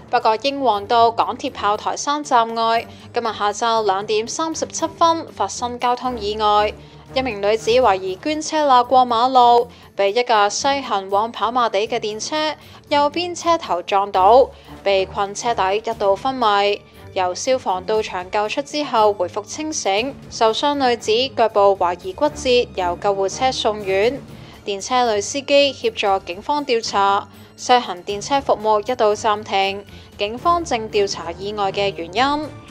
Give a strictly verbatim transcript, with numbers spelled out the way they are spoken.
不過英皇道港鐵炮台山站外，今日下晝兩點三十七分發生交通意外，一名女子懷疑捐車罅過馬路，被一架西行往跑馬地嘅電車右邊車頭撞到，被困車底一度昏迷。由消防到場救出之後回復清醒，受傷女子腳部懷疑骨折，由救護車送院。電車女司機協助警方調查，西行電車服務一度暫停，警方正調查意外嘅原因。